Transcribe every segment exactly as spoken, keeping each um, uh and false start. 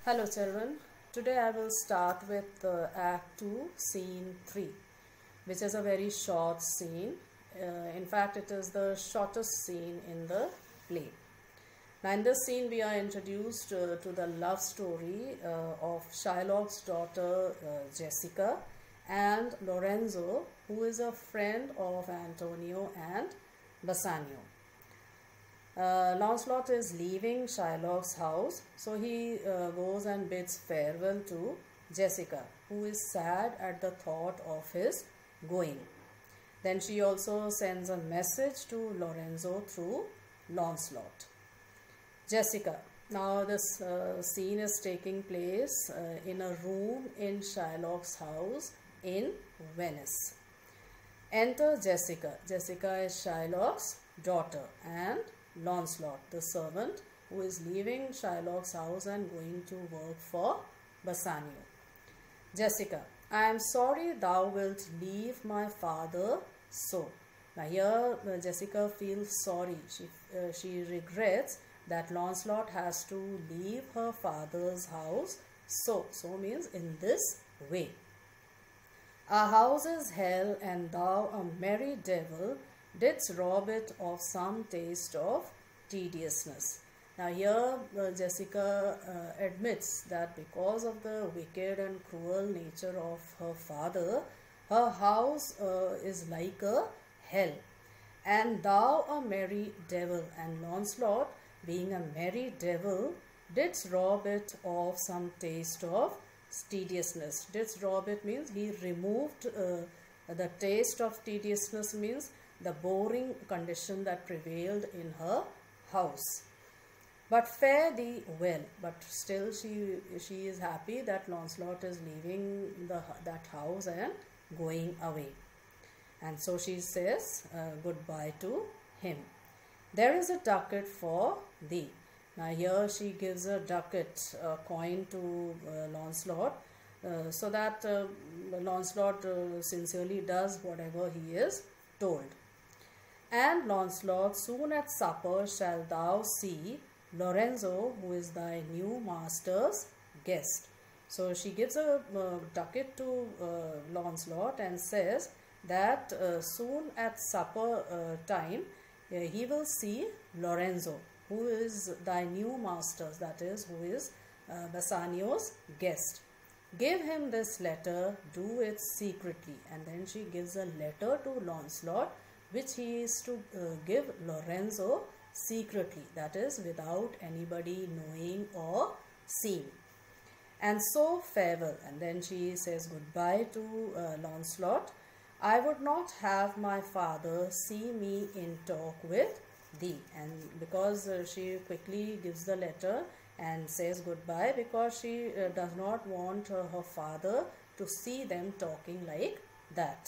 Hello children, today I will start with uh, Act two, Scene three, which is a very short scene. Uh, in fact, it is the shortest scene in the play. Now in this scene we are introduced uh, to the love story uh, of Shylock's daughter uh, Jessica and Lorenzo, who is a friend of Antonio and Bassanio. Uh, Lancelot is leaving Shylock's house, so he uh, goes and bids farewell to Jessica, who is sad at the thought of his going. Then she also sends a message to Lorenzo through Lancelot. Jessica. Now this uh, scene is taking place uh, in a room in Shylock's house in Venice. Enter Jessica. Jessica is Shylock's daughter and Lancelot, the servant who is leaving Shylock's house and going to work for Bassanio. Jessica, I am sorry thou wilt leave my father so. Now here uh, Jessica feels sorry. She, uh, she regrets that Lancelot has to leave her father's house so. So means in this way. Our house is hell, and thou, a merry devil, didst rob it of some taste of tediousness. Now here uh, Jessica uh, admits that because of the wicked and cruel nature of her father, her house uh, is like a hell. And thou, a merry devil, and Lancelot, being a merry devil, didst rob it of some taste of tediousness. Didst rob it means he removed uh, the taste of tediousness, means the boring condition that prevailed in her house. But fare thee well. But still she she is happy that Lancelot is leaving the that house and going away. And so she says uh, goodbye to him. There is a ducat for thee. Now here she gives a ducat, a coin to uh, Lancelot, uh, so that uh, Lancelot uh, sincerely does whatever he is told. And Lancelot, soon at supper shalt thou see Lorenzo, who is thy new master's guest. So she gives a uh, ducat to uh, Lancelot and says that uh, soon at supper uh, time uh, he will see Lorenzo, who is thy new master's, that is, who is uh, Bassanio's guest. Give him this letter, do it secretly. And then she gives a letter to Lancelot, which he is to uh, give Lorenzo secretly, that is, without anybody knowing or seeing. And so farewell. And then she says goodbye to uh, Lancelot. I would not have my father see me in talk with thee. And because uh, she quickly gives the letter and says goodbye, because she uh, does not want uh, her father to see them talking like that.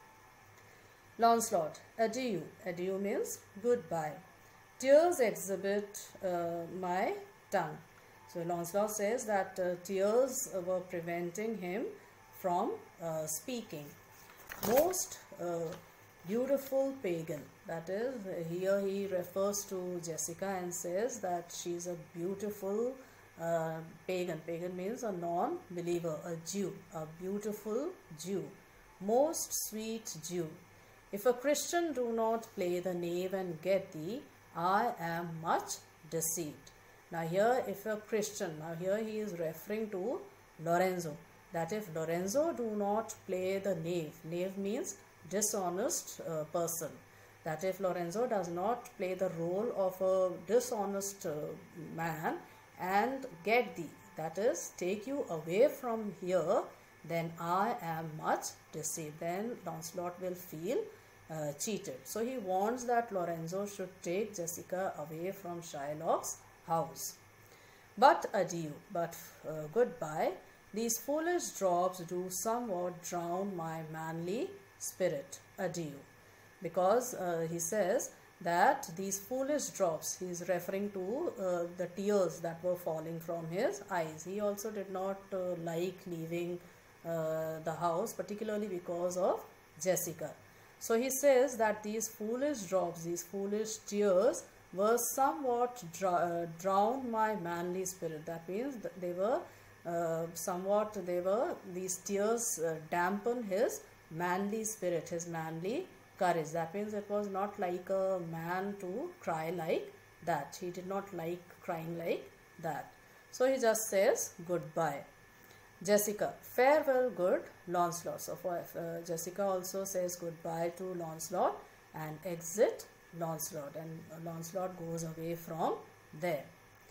Lancelot, adieu. Adieu means goodbye. Tears exhibit uh, my tongue. So Lancelot says that uh, tears were preventing him from uh, speaking. Most uh, beautiful pagan. That is, here he refers to Jessica and says that she is a beautiful uh, pagan. Pagan means a non-believer, a Jew, a beautiful Jew. Most sweet Jew. If a Christian do not play the knave and get thee, I am much deceived. Now here, if a Christian, now here he is referring to Lorenzo. That if Lorenzo do not play the knave, knave means dishonest uh, person. That if Lorenzo does not play the role of a dishonest uh, man and get thee, that is, take you away from here, then I am much deceived. Then Lancelot will feel uh, cheated. So he wants that Lorenzo should take Jessica away from Shylock's house. But adieu, but uh, goodbye. These foolish drops do somewhat drown my manly spirit. Adieu. Because uh, he says that these foolish drops, he is referring to uh, the tears that were falling from his eyes. He also did not uh, like leaving uh, the house, particularly because of Jessica. So he says that these foolish drops, these foolish tears was somewhat dr uh, drowned my manly spirit. That means they were uh, somewhat, they were, these tears uh, dampened his manly spirit, his manly courage. That means it was not like a man to cry like that. He did not like crying like that. So he just says goodbye. Jessica, farewell, good Lancelot. So for, uh, Jessica also says goodbye to Lancelot and exit Lancelot, and Lancelot goes away from there.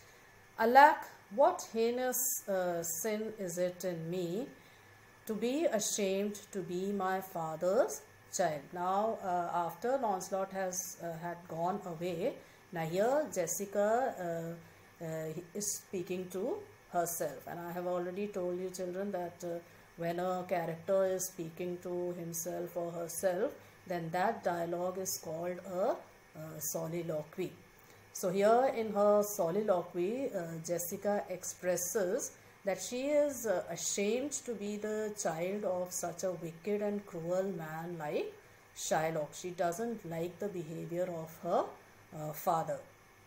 Alack, what heinous uh, sin is it in me to be ashamed to be my father's child. Now uh, after Lancelot has uh, had gone away, now here Jessica uh, uh, is speaking to herself, and I have already told you children that uh, when a character is speaking to himself or herself, then that dialogue is called a uh, soliloquy. So here in her soliloquy, uh, Jessica expresses that she is uh, ashamed to be the child of such a wicked and cruel man like Shylock. She doesn't like the behavior of her uh, father.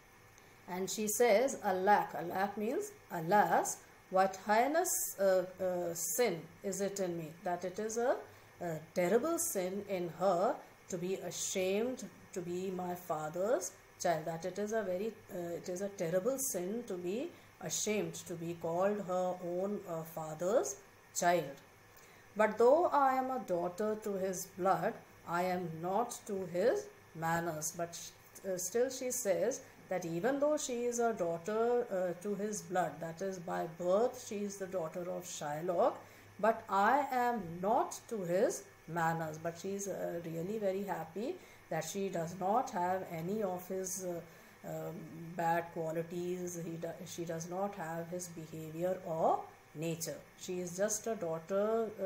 And she says, alack, alack means alas, what heinous uh, uh, sin is it in me, that it is a, a terrible sin in her to be ashamed to be my father's child, that it is a very, uh, it is a terrible sin to be ashamed to be called her own uh, father's child. But though I am a daughter to his blood, I am not to his manners. But uh, still she says that even though she is a daughter uh, to his blood, that is by birth she is the daughter of Shylock, but I am not to his manners. But she is uh, really very happy that she does not have any of his uh, um, bad qualities. He do, she does not have his behavior or nature. She is just a daughter uh,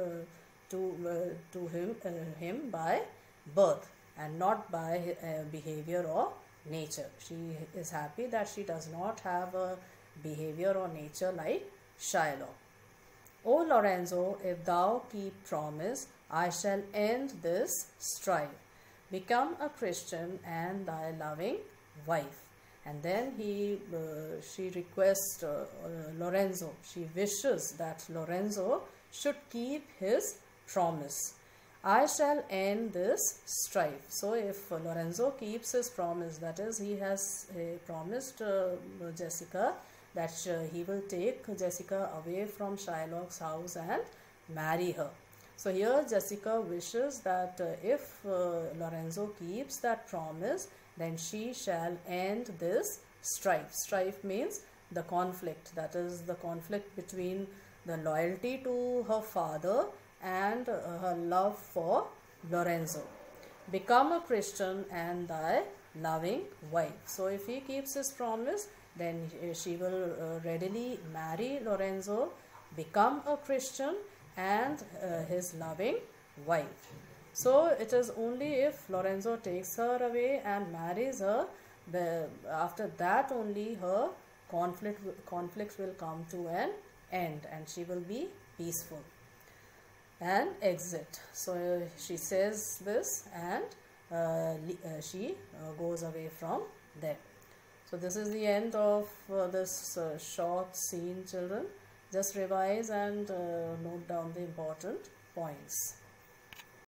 to uh, to him uh, him by birth and not by uh, behavior or nature. She is happy that she does not have a behavior or nature like Shylock. O Lorenzo, if thou keep promise, I shall end this strife. Become a Christian and thy loving wife. And then he, uh, she requests uh, uh, Lorenzo, she wishes that Lorenzo should keep his promise. I shall end this strife. So if uh, Lorenzo keeps his promise, that is, he has uh, promised uh, Jessica that uh, he will take Jessica away from Shylock's house and marry her. So here Jessica wishes that uh, if uh, Lorenzo keeps that promise, then she shall end this strife. Strife means the conflict, that is the conflict between the loyalty to her father and uh, her love for Lorenzo. Become a Christian and thy loving wife. So if he keeps his promise, then she will uh, readily marry Lorenzo, become a Christian and uh, his loving wife. So it is only if Lorenzo takes her away and marries her, the, after that only her conflict, conflict will come to an end and she will be peaceful and exit. So uh, she says this and uh, uh, she uh, goes away from there. So this is the end of uh, this uh, short scene, children. Just revise and uh, note down the important points.